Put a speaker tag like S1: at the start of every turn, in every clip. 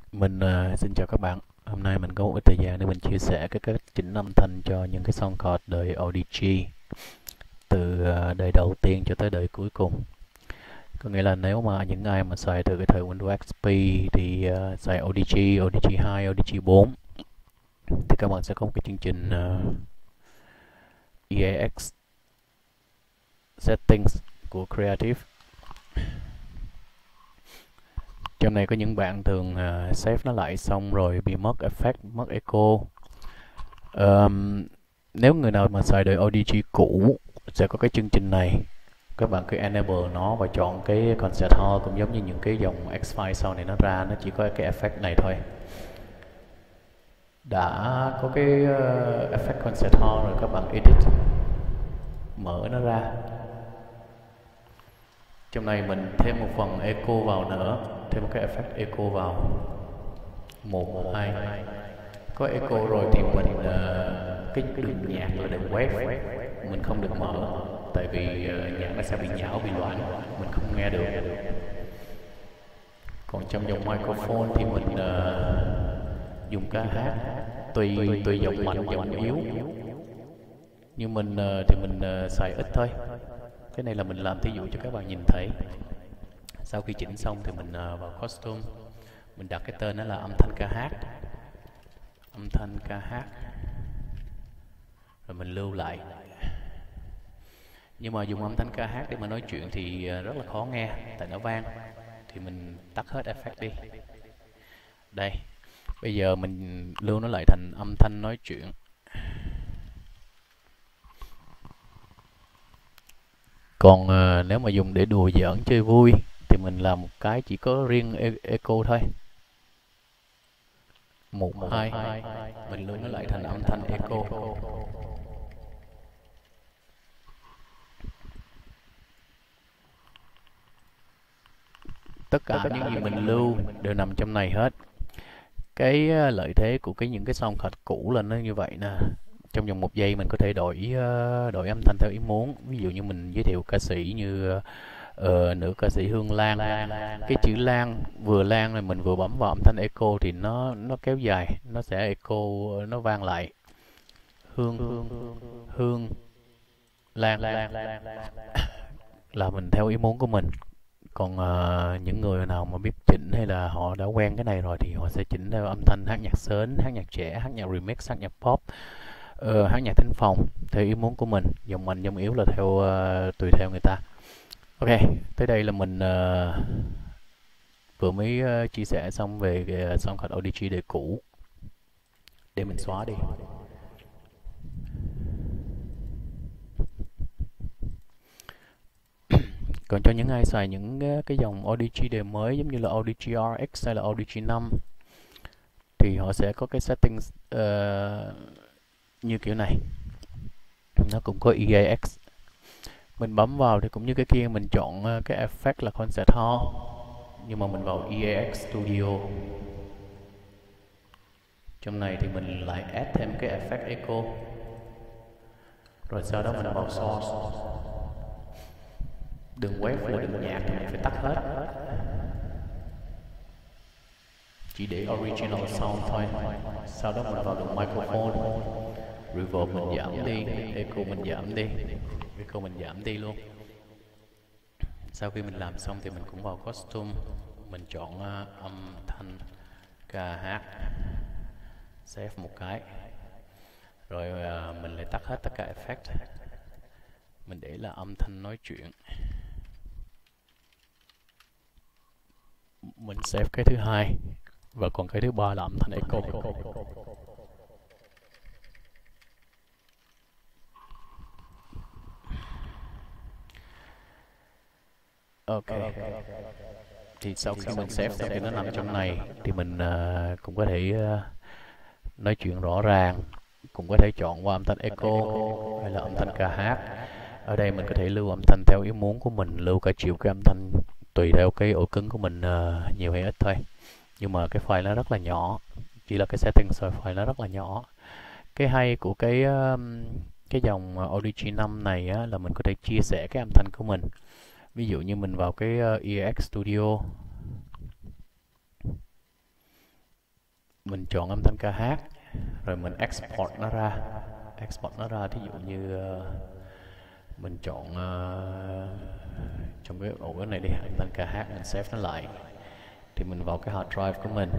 S1: Xin chào các bạn. Hôm nay mình có một ít thời gian để mình chia sẻ cái cách chỉnh âm thanh cho những cái sound card đời ODG từ đời đầu tiên cho tới đời cuối cùng. Có nghĩa là nếu mà những ai mà xài từ cái thời Windows XP thì xài ODG, ODG 2, ODG 4 thì các bạn sẽ có một cái chương trình EAX Settings của Creative. Trong này có những bạn thường save nó lại xong rồi bị mất effect, mất echo. Nếu người nào mà xài đời ODG cũ sẽ có cái chương trình này, các bạn cứ enable nó và chọn cái concert hall cũng giống như những cái dòng X-File sau này nó ra, nó chỉ có cái effect này thôi. Đã có cái effect concert hall rồi các bạn edit, mở nó ra. Trong này mình thêm một phần echo vào nữa, thêm một cái effect echo vào. 1, 2. Có echo rồi thì mình cái đường nhạc là đường wave mình không được mở, tại vì nhạc nó sẽ bị nhão, bị loạn, mình không nghe được. Còn trong dòng microphone thì mình dùng ca hát tùy giọng mạnh giọng yếu, nhưng mình thì mình xài ít thôi. Cái này là mình làm thí dụ cho các bạn nhìn thấy. Sau khi chỉnh xong thì mình vào costume, mình đặt cái tên đó là âm thanh ca hát, âm thanh ca hát, rồi mình lưu lại. Nhưng mà dùng âm thanh ca hát để mà nói chuyện thì rất là khó nghe, tại nó vang. Thì mình tắt hết effect đi. Đây, bây giờ mình lưu nó lại thành âm thanh nói chuyện. Còn nếu mà dùng để đùa giỡn chơi vui thì mình làm một cái chỉ có riêng echo thôi. 1, 2, mình lưu nó lại thành âm thanh echo. Tất cả những gì mình lưu đều nằm trong này hết. Cái lợi thế của những cái sound card cũ là nó như vậy nè. Trong vòng 1 giây mình có thể đổi âm thanh theo ý muốn. Ví dụ như mình giới thiệu ca sĩ như nữ ca sĩ Hương Lan. Cái chữ Lan, vừa Lan này mình vừa bấm vào âm thanh echo thì nó kéo dài, nó sẽ echo, nó vang lại. Hương Lan là mình theo ý muốn của mình. Còn những người nào mà biết chỉnh hay là họ đã quen cái này rồi thì họ sẽ chỉnh theo âm thanh hát nhạc sến, hát nhạc trẻ, hát nhạc remix, hát nhạc pop, hát nhạc thính phòng theo ý muốn của mình. Dòng mạnh dòng yếu là tùy theo người ta. Ok, tới đây là mình vừa mới chia sẻ xong về cái sound card ODG đời cũ. Để mình xóa đi. Còn cho những ai xài những cái dòng ODG đời mới giống như là ODG RX hay là ODG 5 thì họ sẽ có cái settings như kiểu này. Nó cũng có EAX. Mình bấm vào thì cũng như cái kia, mình chọn cái effect là concert hall, nhưng mà mình vào EAX Studio. Trong này thì mình lại add thêm cái effect echo. Rồi sau đó mình vào source. Đường wave là đường nhạc thì mình phải tắt hết, chỉ để original sound thôi. Sau đó mình vào đường microphone, reverb mình giảm đi, echo mình giảm đi, echo mình giảm đi luôn. Sau khi mình làm xong thì mình cũng vào costume, mình chọn âm thanh ca hát, save một cái, rồi mình lại tắt hết tất cả effect, mình để là âm thanh nói chuyện. Mình save cái thứ hai, và còn cái thứ ba là âm thanh echo. Ok, thì sau khi mình save xong thì nó nằm trong này, thì mình cũng có thể nói chuyện rõ ràng, cũng có thể chọn qua âm thanh echo hay là âm thanh ca hát. Ở đây mình có thể lưu âm thanh theo ý muốn của mình, lưu cả triệu cái âm thanh tùy theo cái ổ cứng của mình nhiều hay ít thôi. Nhưng mà cái file nó rất là nhỏ, chỉ là cái setting rồi, file nó rất là nhỏ. Cái hay của cái dòng ODG 5 này á, là mình có thể chia sẻ cái âm thanh của mình. Ví dụ như mình vào cái EAX Studio, mình chọn âm thanh ca hát, rồi mình export nó ra. Thí dụ như mình chọn trong cái ổ này đi, âm thanh ca hát, mình save nó lại, thì mình vào cái hard drive của mình.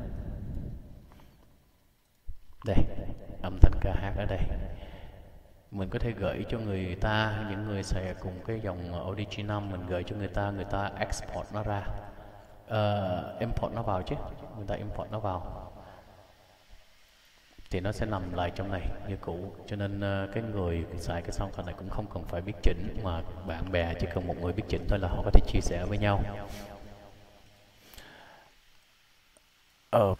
S1: Đây, âm thanh ca hát ở đây. Mình có thể gửi cho người ta, những người xài cùng cái dòng Audigy 5, mình gửi cho người ta export nó ra, import nó vào chứ, người ta import nó vào thì nó sẽ nằm lại trong này như cũ. Cho nên cái người xài cái SoundCloud này cũng không cần phải biết chỉnh, mà bạn bè chỉ cần một người biết chỉnh thôi là họ có thể chia sẻ với nhau. Ok.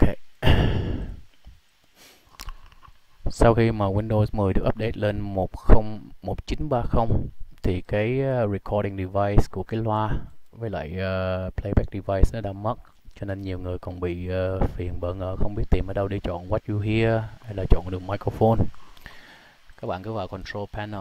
S1: Sau khi mà Windows 10 được update lên 1930 thì cái recording device của cái loa với lại playback device nó đã mất. Cho nên nhiều người còn bị phiền bỡ ngỡ không biết tìm ở đâu để chọn What You Hear hay là chọn đường microphone. Các bạn cứ vào Control Panel.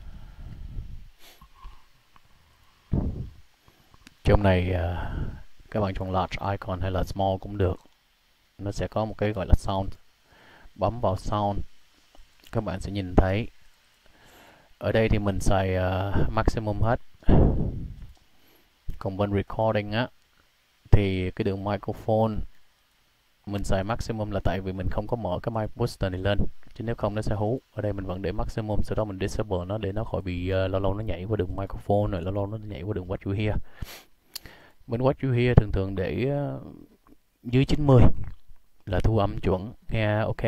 S1: Trong này các bạn chọn Large Icon hay là Small cũng được. Nó sẽ có một cái gọi là Sound. Bấm vào Sound, các bạn sẽ nhìn thấy ở đây thì mình xài maximum hết. Còn bên recording á thì cái đường microphone mình xài maximum là tại vì mình không có mở cái mic booster này lên, chứ nếu không nó sẽ hú. Ở đây mình vẫn để maximum, sau đó mình disable nó để nó khỏi bị lâu lâu nó nhảy qua đường microphone, rồi lâu lâu nó nhảy qua đường What You Hear. Bên What You Hear thường thường để dưới 90 là thu âm chuẩn, nghe ok.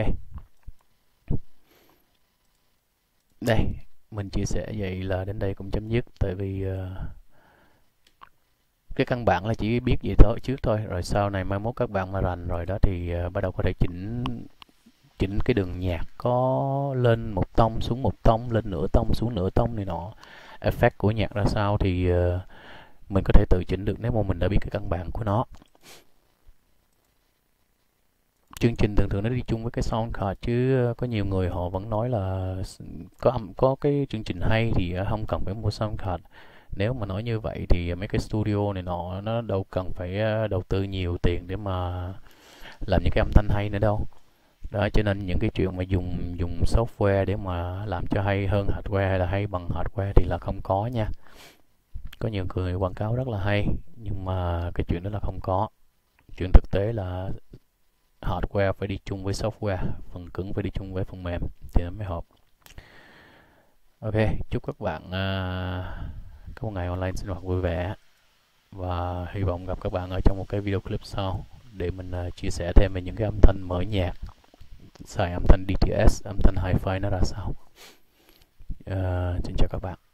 S1: Đây, mình chia sẻ vậy là đến đây cũng chấm dứt. Tại vì cái căn bản là chỉ biết vậy thôi trước thôi, rồi sau này mai mốt các bạn mà rành rồi đó thì bắt đầu có thể chỉnh cái đường nhạc, có lên một tông xuống một tông, lên nửa tông xuống nửa tông này nọ, effect của nhạc ra sao thì mình có thể tự chỉnh được nếu mà mình đã biết cái căn bản của nó. Chương trình thường thường nó đi chung với cái SoundCard, chứ có nhiều người họ vẫn nói là có cái chương trình hay thì không cần phải mua SoundCard. Nếu mà nói như vậy thì mấy cái studio này nó đâu cần phải đầu tư nhiều tiền để mà làm những cái âm thanh hay nữa đâu. Đó, cho nên những cái chuyện mà dùng software để mà làm cho hay hơn hardware hay là hay bằng hardware thì là không có nha. Có nhiều người quảng cáo rất là hay, nhưng mà cái chuyện đó là không có. Chuyện thực tế là hardware phải đi chung với software, phần cứng phải đi chung với phần mềm thì nó mới hợp. Ok, chúc các bạn có một ngày online sinh hoạt vui vẻ, và hy vọng gặp các bạn ở trong một cái video clip sau để mình chia sẻ thêm về những cái âm thanh mở nhạc, xài âm thanh DTS, âm thanh hi-fi nó ra sao. Xin chào các bạn.